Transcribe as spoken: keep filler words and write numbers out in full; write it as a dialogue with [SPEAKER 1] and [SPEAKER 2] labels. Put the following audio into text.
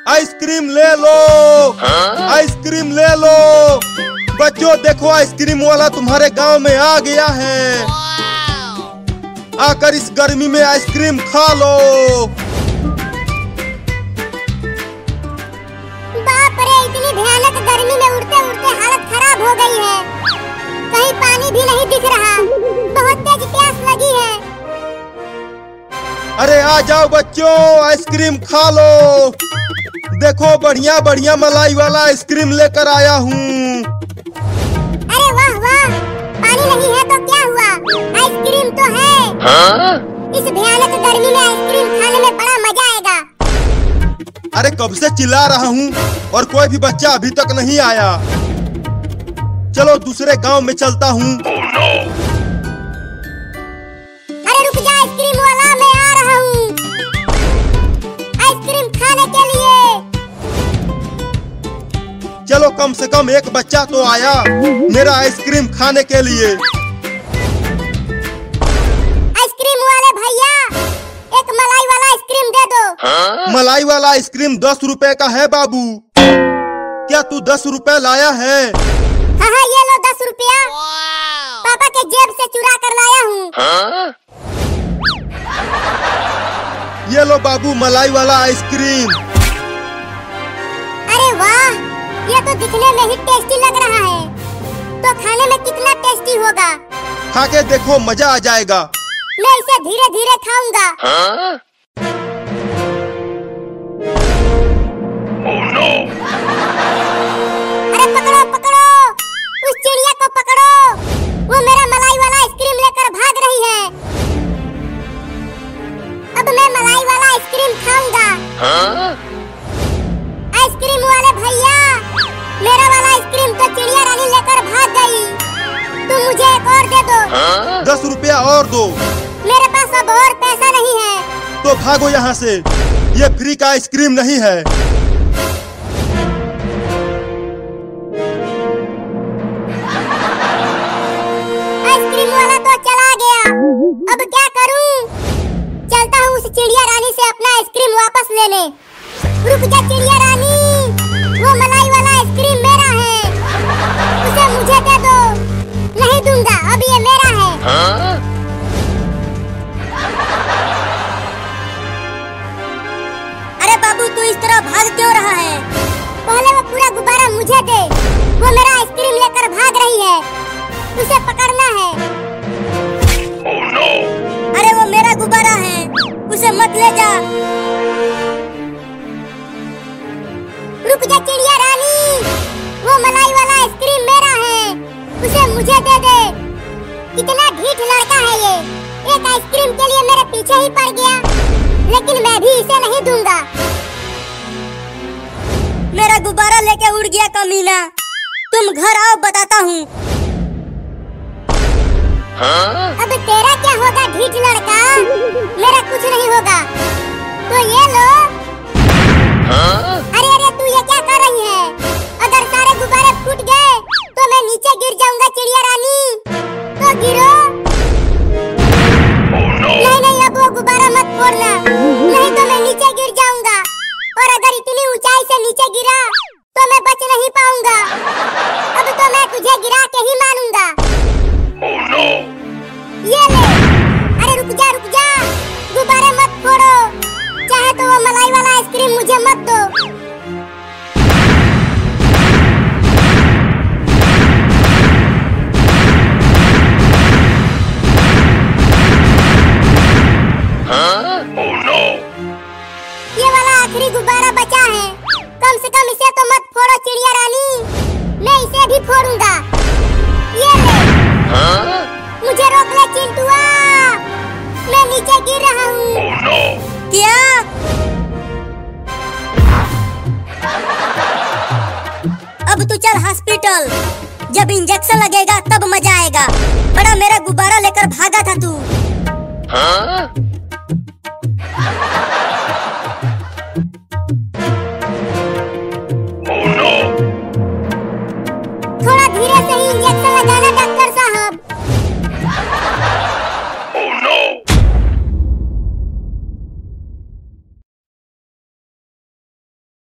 [SPEAKER 1] Ice cream ले लो, ice cream ले लो। बच्चों देखो, आइसक्रीम वाला तुम्हारे गांव में आ गया है। आकर इस गर्मी में आइसक्रीम खा लो।
[SPEAKER 2] बाप रे, इतनी भयानक गर्मी में उड़ते उड़ते हालत खराब हो गई है। कहीं पानी भी नहीं दिख रहा, बहुत तेज प्यास लगी है।
[SPEAKER 1] अरे आ जाओ बच्चों, आइसक्रीम खा लो। देखो बढ़िया बढ़िया मलाई वाला आइसक्रीम लेकर आया हूँ।
[SPEAKER 2] अरे वाह वाह, पानी नहीं है तो क्या हुआ, आइसक्रीम तो है। हाँ? इस भयानक गर्मी में आइसक्रीम खाने में बड़ा मजा आएगा।
[SPEAKER 1] अरे कब से चिल्ला रहा हूँ और कोई भी बच्चा अभी तक नहीं आया। चलो दूसरे गांव में चलता हूँ। oh, no.
[SPEAKER 2] अरे रुक जा आइसक्रीम वाला, मैं आ रहा हूँ आइसक्रीम खाने के लिए।
[SPEAKER 1] चलो कम से कम एक बच्चा तो आया मेरा आइसक्रीम खाने के लिए।
[SPEAKER 2] आइसक्रीम वाले भैया, एक मलाई वाला आइसक्रीम दे दो।
[SPEAKER 1] हाँ? मलाई वाला आइसक्रीम दस रुपए का है बाबू। क्या तू दस रुपए लाया है?
[SPEAKER 2] हाँ हाँ, ये लो दस रुपया, पापा के जेब से चुरा कर लाया हूँ।
[SPEAKER 1] हाँ? ये लो बाबू मलाई वाला आइसक्रीम।
[SPEAKER 2] अरे वाह, ये तो दिखने में ही टेस्टी लग रहा है, तो खाने में कितना टेस्टी होगा।
[SPEAKER 1] खा के देखो, मजा आ जाएगा।
[SPEAKER 2] मैं इसे धीरे धीरे खाऊंगा।
[SPEAKER 1] हाँ? oh, no.
[SPEAKER 2] अरे पकड़ो पकड़ो, उस चिड़िया को पकड़ो, वो मेरा मलाई वाला आइसक्रीम लेकर भाग रही है। अब मैं मलाई वाला आइसक्रीम खाऊंगा।
[SPEAKER 1] हाँ?
[SPEAKER 2] आइसक्रीम वाले भैया, मेरा वाला आइसक्रीम तो चिड़िया रानी लेकर भाग गई, तुम मुझे एक और दे दो।
[SPEAKER 1] हाँ? दस रुपया और दो।
[SPEAKER 2] मेरे पास अब और पैसा नहीं है।
[SPEAKER 1] तो भागो यहाँ से, ये फ्री का आइसक्रीम नहीं है।
[SPEAKER 2] आइसक्रीम वाला तो चला गया, अब क्या करूं? चलता हूँ उस चिड़िया रानी से अपना आइसक्रीम वापस लेने। रुक जा चिड़िया रानी, वो मलाई वाला आइसक्रीम मेरा है, उसे मुझे दे दो। नहीं दूंगा, अब ये मेरा है।
[SPEAKER 1] हाँ?
[SPEAKER 2] अरे बाबू, तू इस तरह भाग क्यों रहा है? पहले वो पूरा गुब्बारा मुझे दे, वो मेरा आइसक्रीम लेकर भाग रही है, उसे पकड़ना है।
[SPEAKER 1] oh, no.
[SPEAKER 2] अरे वो मेरा गुब्बारा है, उसे मत ले जा। रुक जा चिड़िया रानी, वो मलाई वाला आइसक्रीम मेरा है, उसे मुझे दे दे। कितना ढीठ लड़का है ये, एक आइसक्रीम के लिए मेरे पीछे ही पड़ गया, लेकिन मैं भी इसे नहीं दूंगा। मेरा गुब्बारा लेके उड़ गया कमीना, तुम घर आओ बताता हूँ।
[SPEAKER 1] हाँ?
[SPEAKER 2] अब तेरा क्या होगा ढीठ लड़का, मेरा कुछ नहीं होगा, तो ये लो।
[SPEAKER 1] हाँ?
[SPEAKER 2] अरे अरे, तू ये क्या कर रही है? अगर सारे गुब्बारे फूट गए तो मैं नीचे गिर जाऊंगा चिड़िया रानी, तो गिरो।
[SPEAKER 1] oh, no.
[SPEAKER 2] नहीं नहीं, अब वो गुब्बारा मत फोड़ना, नहीं तो मैं नीचे गिर जाऊंगा, और अगर इतनी ऊंचाई से नीचे गिरा तो मैं बच नहीं पाऊंगा। अब तो मैं तुझे गिरा के ही मानूंगा।
[SPEAKER 1] oh, no.
[SPEAKER 2] ये ले। अरे रुक जा रुक जा, गुब्बारे मत फोड़ो, चाहे तो वो मलाई वाला आइसक्रीम मुझे मत दो।
[SPEAKER 1] हाँ? oh, no.
[SPEAKER 2] ये वाला आखिरी गुब्बारा बचा है, कम से कम इसे तो मत फोड़ो चिड़िया रानी, मैं इसे भी फोड़ूंगा। ये ले।
[SPEAKER 1] हाँ?
[SPEAKER 2] मुझे रोक ले चिंटुआ, मैं नीचे गिर रहा हूँ।
[SPEAKER 1] oh, no.
[SPEAKER 2] क्या? अब तू चल हॉस्पिटल, जब इंजेक्शन लगेगा तब मजा आएगा। बड़ा मेरा गुब्बारा लेकर भागा था तू।
[SPEAKER 1] हाँ?